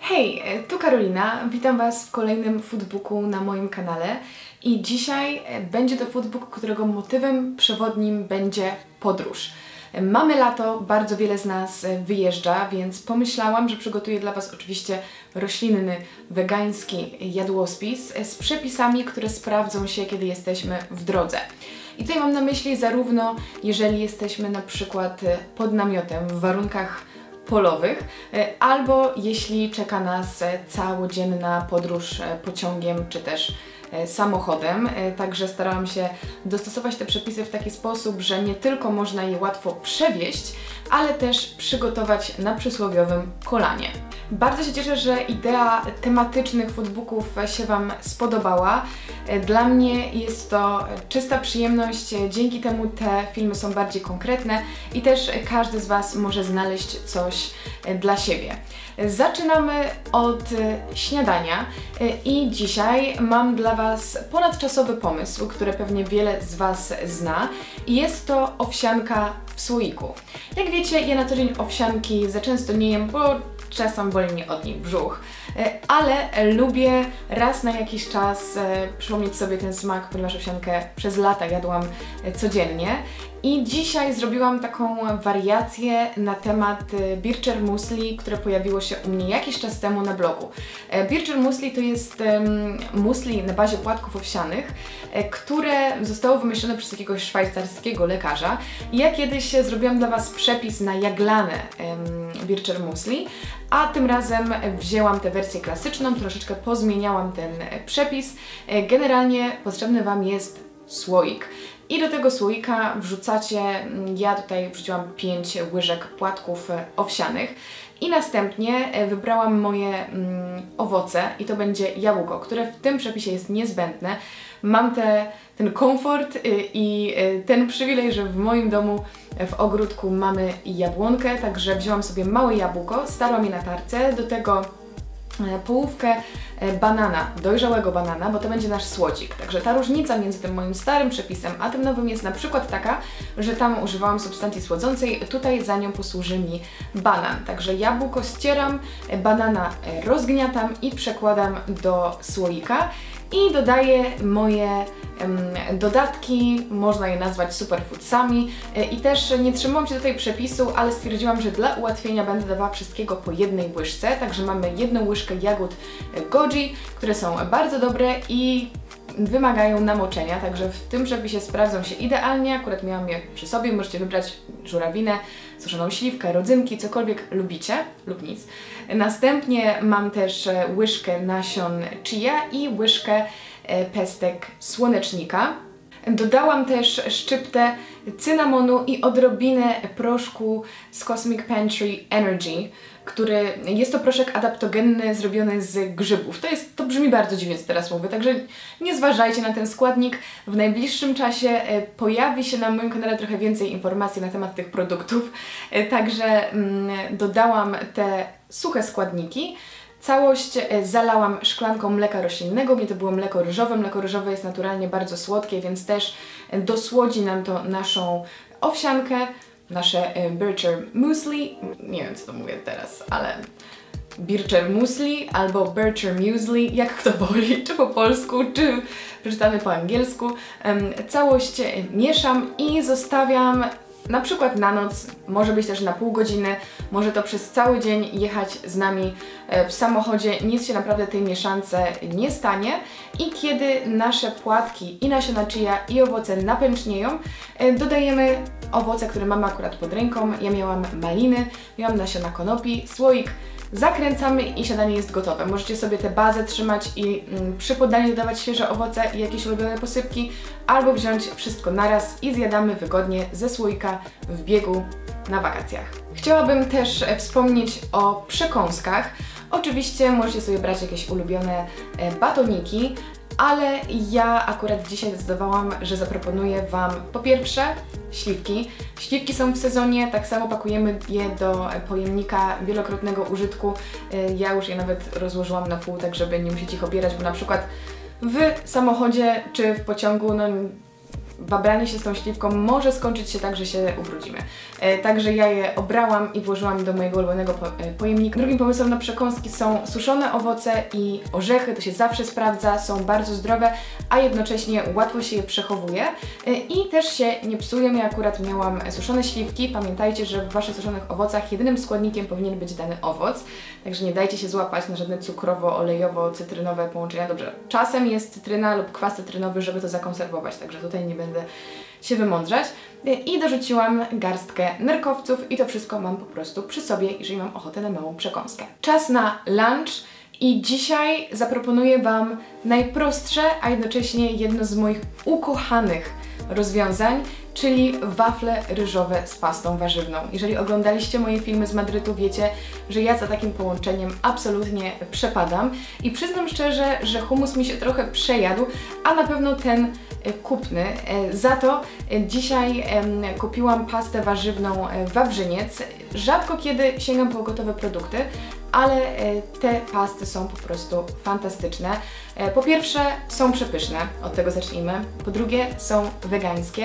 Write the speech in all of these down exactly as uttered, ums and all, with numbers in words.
Hej, tu Karolina, witam Was w kolejnym foodbooku na moim kanale i dzisiaj będzie to foodbook, którego motywem przewodnim będzie podróż. Mamy lato, bardzo wiele z nas wyjeżdża, więc pomyślałam, że przygotuję dla Was oczywiście roślinny, wegański jadłospis z przepisami, które sprawdzą się, kiedy jesteśmy w drodze. I tutaj mam na myśli zarówno, jeżeli jesteśmy na przykład pod namiotem w warunkach polowych, albo jeśli czeka nas całodzienna podróż pociągiem czy też samochodem. Także starałam się dostosować te przepisy w taki sposób, że nie tylko można je łatwo przewieźć, ale też przygotować na przysłowiowym kolanie. Bardzo się cieszę, że idea tematycznych foodbooków się Wam spodobała. Dla mnie jest to czysta przyjemność, dzięki temu te filmy są bardziej konkretne i też każdy z Was może znaleźć coś dla siebie. Zaczynamy od śniadania i dzisiaj mam dla Was ponadczasowy pomysł, który pewnie wiele z Was zna i jest to owsianka w słoiku. Jak wiecie, ja na co dzień owsianki za często nie jem, bo czasem boli mnie od nich brzuch, ale lubię raz na jakiś czas przypomnieć sobie ten smak, ponieważ owsiankę przez lata jadłam codziennie. I dzisiaj zrobiłam taką wariację na temat Bircher Muesli, które pojawiło się u mnie jakiś czas temu na blogu. Bircher Muesli to jest muesli na bazie płatków owsianych, które zostało wymyślone przez jakiegoś szwajcarskiego lekarza. I ja kiedyś zrobiłam dla Was przepis na jaglane Bircher Muesli, a tym razem wzięłam tę wersję klasyczną, troszeczkę pozmieniałam ten przepis. Generalnie potrzebny Wam jest słoik. I do tego słoika wrzucacie, ja tutaj wrzuciłam pięć łyżek płatków owsianych i następnie wybrałam moje mm, owoce i to będzie jabłko, które w tym przepisie jest niezbędne. Mam te, ten komfort i ten przywilej, że w moim domu w ogródku mamy jabłonkę, także wzięłam sobie małe jabłko, starłam je na tarce, do tego połówkę banana, dojrzałego banana, bo to będzie nasz słodzik. Także ta różnica między tym moim starym przepisem a tym nowym jest na przykład taka, że tam używałam substancji słodzącej, tutaj za nią posłuży mi banan. Także jabłko ścieram, banana rozgniatam i przekładam do słoika i dodaję moje um, dodatki, można je nazwać superfoodsami i też nie trzymałam się do tej przepisu, ale stwierdziłam, że dla ułatwienia będę dawała wszystkiego po jednej łyżce, także mamy jedną łyżkę jagód goji, które są bardzo dobre i wymagają namoczenia, także w tym przepisie sprawdzą się idealnie, akurat miałam je przy sobie, możecie wybrać żurawinę, suszoną śliwkę, rodzynki, cokolwiek lubicie lub nic. Następnie mam też łyżkę nasion chia i łyżkę pestek słonecznika. Dodałam też szczyptę cynamonu i odrobinę proszku z Cosmic Pantry Energy, który jest to proszek adaptogenny zrobiony z grzybów. To jest, to brzmi bardzo dziwnie, co teraz mówię, także nie zważajcie na ten składnik. W najbliższym czasie pojawi się na moim kanale trochę więcej informacji na temat tych produktów, także mm, dodałam te suche składniki. Całość zalałam szklanką mleka roślinnego, mnie to było mleko ryżowe. Mleko ryżowe jest naturalnie bardzo słodkie, więc też dosłodzi nam to naszą owsiankę, nasze Bircher Muesli. Nie wiem, co to mówię teraz, ale Bircher Muesli albo Bircher Muesli, jak kto woli, czy po polsku, czy przeczytany po angielsku. Całość mieszam i zostawiam na przykład na noc, może być też na pół godziny, może to przez cały dzień jechać z nami w samochodzie, nic się naprawdę tej mieszance nie stanie i kiedy nasze płatki i nasiona chia i owoce napęcznieją, dodajemy owoce, które mamy akurat pod ręką. Ja miałam maliny, miałam nasiona konopi, słoik, zakręcamy i śniadanie jest gotowe. Możecie sobie tę bazę trzymać i mm, przy podaniu dodawać świeże owoce i jakieś ulubione posypki, albo wziąć wszystko naraz i zjadamy wygodnie ze słoika w biegu na wakacjach. Chciałabym też wspomnieć o przekąskach. Oczywiście możecie sobie brać jakieś ulubione batoniki, ale ja akurat dzisiaj zdecydowałam, że zaproponuję Wam po pierwsze śliwki. Śliwki są w sezonie, tak samo pakujemy je do pojemnika wielokrotnego użytku. Ja już je nawet rozłożyłam na pół, tak żeby nie musieć ich obierać, bo na przykład w samochodzie czy w pociągu no, babranie się z tą śliwką może skończyć się tak, że się ubrudzimy. E, także ja je obrałam i włożyłam do mojego ulubionego po, e, pojemnika. Drugim pomysłem na przekąski są suszone owoce i orzechy, to się zawsze sprawdza, są bardzo zdrowe, a jednocześnie łatwo się je przechowuje e, i też się nie psują. Ja akurat miałam suszone śliwki. Pamiętajcie, że w Waszych suszonych owocach jedynym składnikiem powinien być dany owoc, także nie dajcie się złapać na żadne cukrowo-olejowo-cytrynowe połączenia. Dobrze, czasem jest cytryna lub kwas cytrynowy, żeby to zakonserwować, także tutaj nie będę się wymądrzać. I dorzuciłam garstkę nerkowców i to wszystko mam po prostu przy sobie, jeżeli mam ochotę na małą przekąskę. Czas na lunch i dzisiaj zaproponuję Wam najprostsze, a jednocześnie jedno z moich ukochanych rozwiązań, czyli wafle ryżowe z pastą warzywną. Jeżeli oglądaliście moje filmy z Madrytu, wiecie, że ja za takim połączeniem absolutnie przepadam i przyznam szczerze, że hummus mi się trochę przejadł, a na pewno ten kupny. Za to dzisiaj kupiłam pastę warzywną Wawrzyniec. Rzadko kiedy sięgam po gotowe produkty, ale te pasty są po prostu fantastyczne. Po pierwsze są przepyszne, od tego zacznijmy. Po drugie są wegańskie,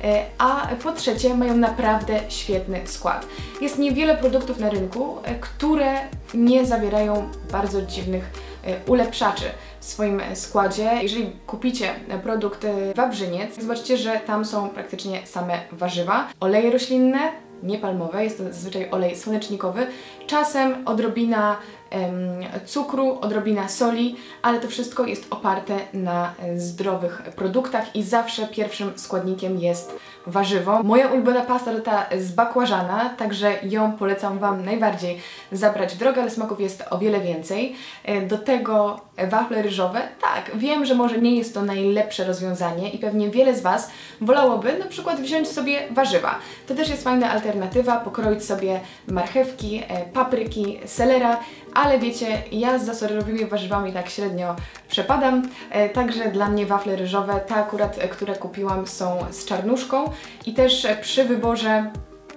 a po trzecie mają naprawdę świetny skład. Jest niewiele produktów na rynku, które nie zawierają bardzo dziwnych ulepszaczy w swoim składzie. Jeżeli kupicie produkt Wawrzyniec, zobaczcie, że tam są praktycznie same warzywa, oleje roślinne, nie palmowe, jest to zazwyczaj olej słonecznikowy, czasem odrobina em, cukru, odrobina soli, ale to wszystko jest oparte na zdrowych produktach i zawsze pierwszym składnikiem jest warzywo. Moja ulubiona pasta to ta z bakłażana, także ją polecam Wam najbardziej zabrać w drogę, ale smaków jest o wiele więcej. Do tego wafle ryżowe. Tak, wiem, że może nie jest to najlepsze rozwiązanie i pewnie wiele z Was wolałoby na przykład wziąć sobie warzywa. To też jest fajna alternatywa, pokroić sobie marchewki, papryki, selera, ale wiecie, ja z zasorerowymi warzywami tak średnio przepadam, także dla mnie wafle ryżowe, te akurat, które kupiłam, są z czarnuszką i też przy wyborze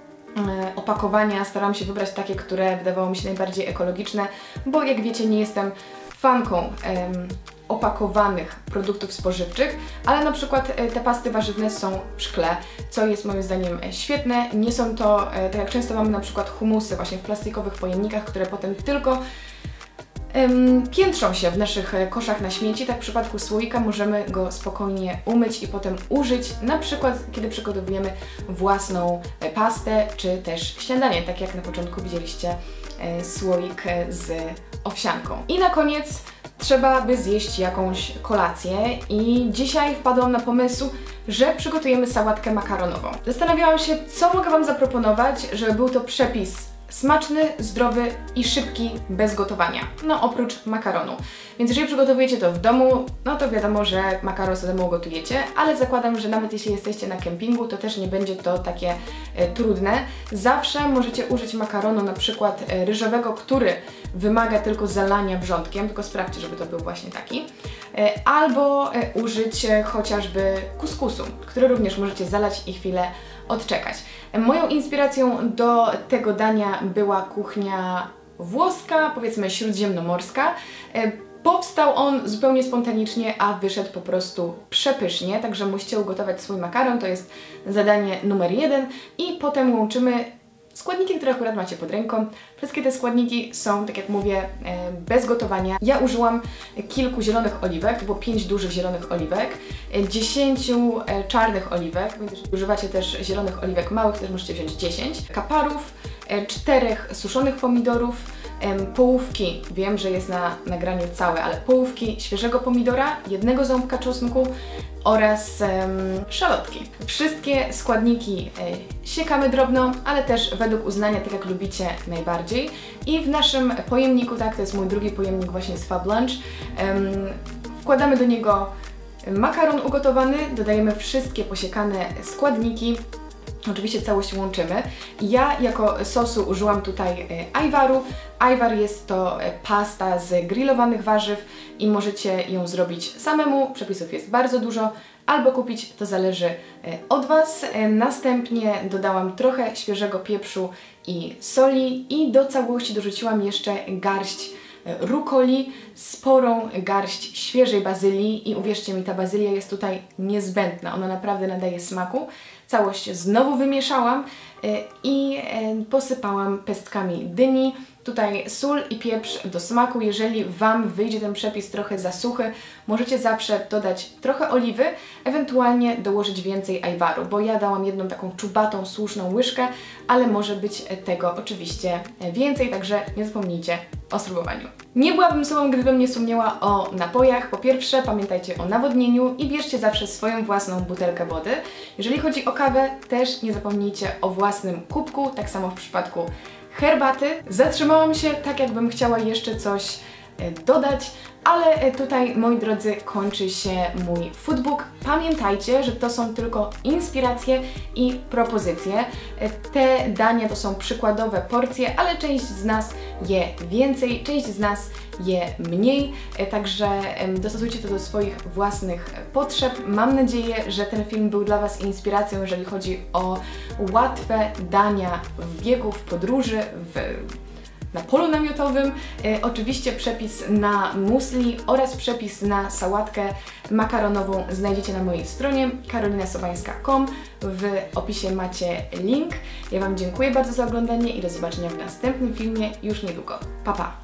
opakowania staram się wybrać takie, które wydawało mi się najbardziej ekologiczne, bo jak wiecie, nie jestem fanką em, opakowanych produktów spożywczych, ale na przykład te pasty warzywne są w szkle, co jest moim zdaniem świetne. Nie są to, tak jak często mamy na przykład humusy właśnie w plastikowych pojemnikach, które potem tylko um, piętrzą się w naszych koszach na śmieci. Tak w przypadku słoika możemy go spokojnie umyć i potem użyć, na przykład kiedy przygotowujemy własną pastę, czy też śniadanie, tak jak na początku widzieliście e, słoik z owsianką. I na koniec trzeba by zjeść jakąś kolację i dzisiaj wpadłam na pomysł, że przygotujemy sałatkę makaronową. Zastanawiałam się, co mogę Wam zaproponować, żeby był to przepis smaczny, zdrowy i szybki, bez gotowania. No oprócz makaronu. Więc jeżeli przygotowujecie to w domu, no to wiadomo, że makaron sobie domu gotujecie, ale zakładam, że nawet jeśli jesteście na kempingu, to też nie będzie to takie e, trudne. Zawsze możecie użyć makaronu na przykład e, ryżowego, który wymaga tylko zalania wrzątkiem, tylko sprawdźcie, żeby to był właśnie taki. E, albo e, użyć e, chociażby kuskusu, który również możecie zalać i chwilę odczekać. Moją inspiracją do tego dania była kuchnia włoska, powiedzmy śródziemnomorska. Powstał on zupełnie spontanicznie, a wyszedł po prostu przepysznie, także musicie ugotować swój makaron, to jest zadanie numer jeden i potem łączymy składniki, które akurat macie pod ręką. Wszystkie te składniki są, tak jak mówię, bez gotowania. Ja użyłam kilku zielonych oliwek, to było pięć dużych zielonych oliwek, dziesięciu czarnych oliwek, więc jeżeli używacie też zielonych oliwek małych, też możecie wziąć dziesięć, kaparów, czterech suszonych pomidorów, połówki, wiem, że jest na nagraniu całe, ale połówki świeżego pomidora, jednego ząbka czosnku oraz um, szalotki. Wszystkie składniki e, siekamy drobno, ale też według uznania, tak jak lubicie najbardziej. I w naszym pojemniku, tak, to jest mój drugi pojemnik właśnie z Fab Lunch, um, wkładamy do niego makaron ugotowany, dodajemy wszystkie posiekane składniki. Oczywiście całość łączymy. Ja jako sosu użyłam tutaj ajwaru. Ajwar jest to pasta z grillowanych warzyw i możecie ją zrobić samemu. Przepisów jest bardzo dużo. Albo kupić, to zależy od Was. Następnie dodałam trochę świeżego pieprzu i soli i do całości dorzuciłam jeszcze garść rukoli, sporą garść świeżej bazylii i uwierzcie mi, ta bazylia jest tutaj niezbędna, ona naprawdę nadaje smaku. Całość znowu wymieszałam i posypałam pestkami dyni. Tutaj sól i pieprz do smaku. Jeżeli Wam wyjdzie ten przepis trochę za suchy, możecie zawsze dodać trochę oliwy, ewentualnie dołożyć więcej ajwaru, bo ja dałam jedną taką czubatą, słuszną łyżkę, ale może być tego oczywiście więcej, także nie zapomnijcie o spróbowaniu. Nie byłabym sobą, gdybym nie wspomniała o napojach. Po pierwsze, pamiętajcie o nawodnieniu i bierzcie zawsze swoją własną butelkę wody. Jeżeli chodzi o kawę, też nie zapomnijcie o własnym kubku, tak samo w przypadku herbaty. Zatrzymałam się tak, jakbym chciała jeszcze coś dodać, ale tutaj, moi drodzy, kończy się mój foodbook. Pamiętajcie, że to są tylko inspiracje i propozycje. Te dania to są przykładowe porcje, ale część z nas je więcej, część z nas je mniej, także dostosujcie to do swoich własnych potrzeb. Mam nadzieję, że ten film był dla Was inspiracją, jeżeli chodzi o łatwe dania w biegu, w podróży, w na polu namiotowym. E, oczywiście przepis na muesli oraz przepis na sałatkę makaronową znajdziecie na mojej stronie karolina sobańska kropka com. W opisie macie link. Ja Wam dziękuję bardzo za oglądanie i do zobaczenia w następnym filmie już niedługo. Pa, pa!